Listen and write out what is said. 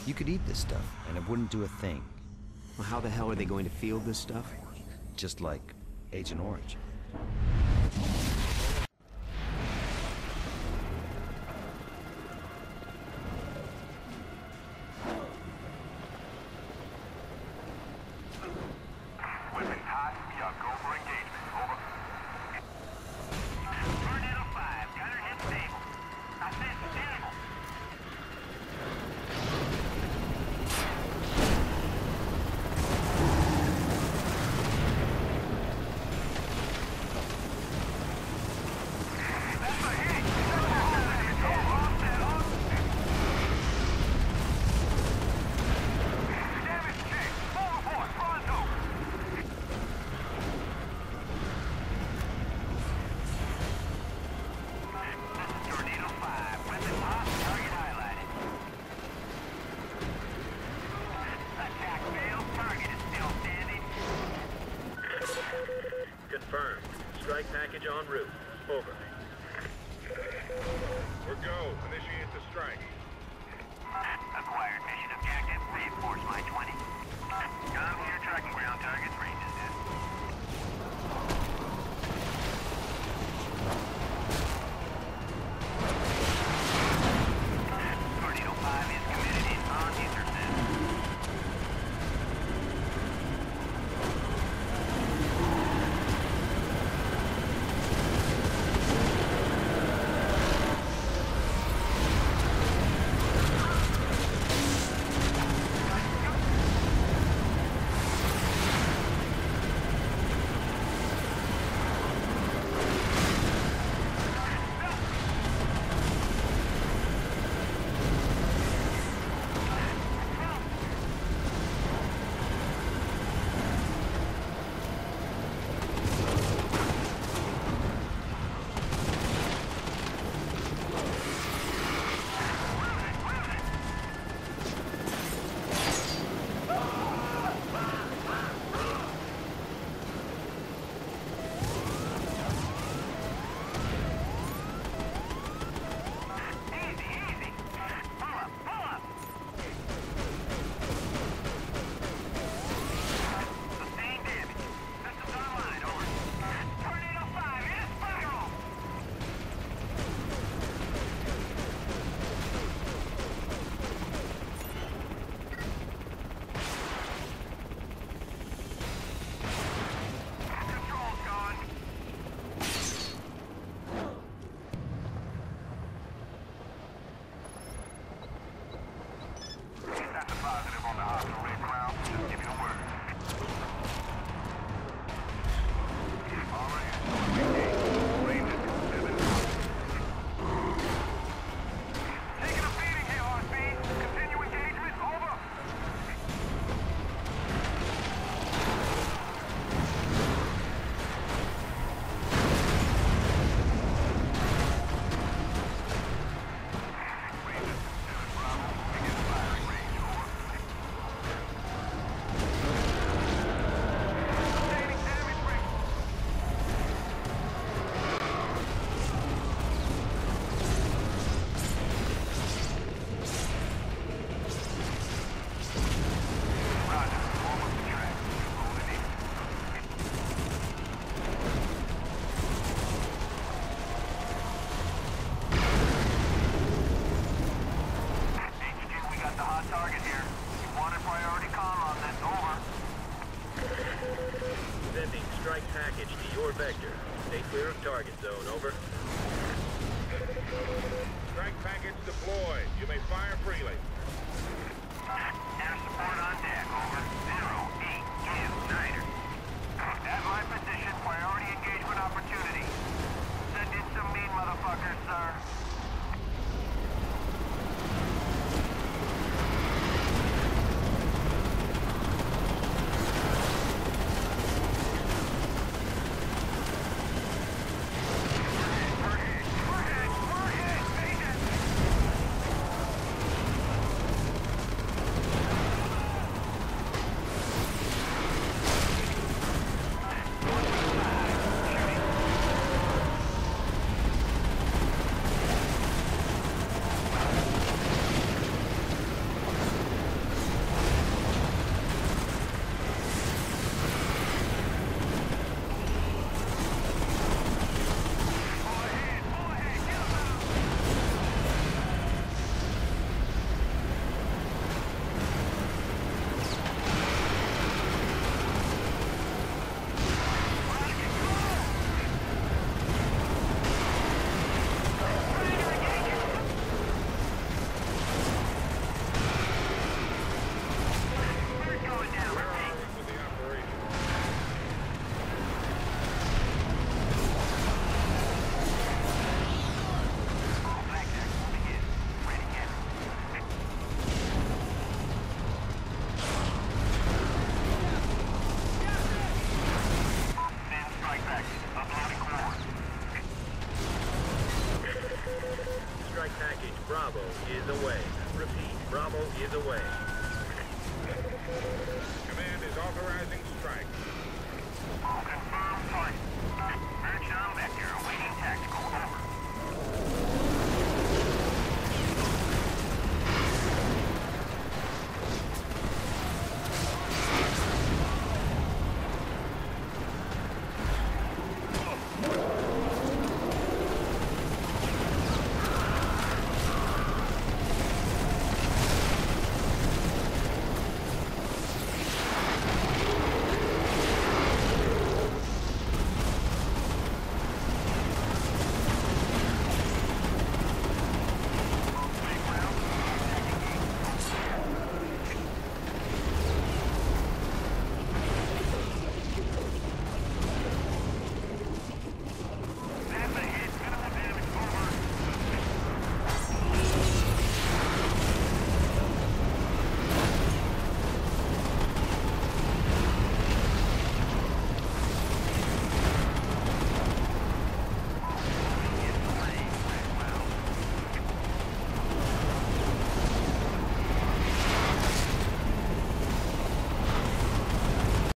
You could eat this stuff, and it wouldn't do a thing. Well, how the hell are they going to field this stuff? Just like Agent Orange. Confirmed. Strike package en route. Over. We're go. Initiate the strike. Acquired mission objective. Reinforce my 20. Come here, tracking ground targets. Range is set. Tornado 5 is committed in on intercept. Package to your vector. Stay clear of target zone, over. Strike package deployed. You may fire freely. Air support on deck, over. 08, give, Snyder. At my position, priority engagement opportunity. Send in some mean motherfuckers, sir. is away. Command is authorizing strike. Confirm target.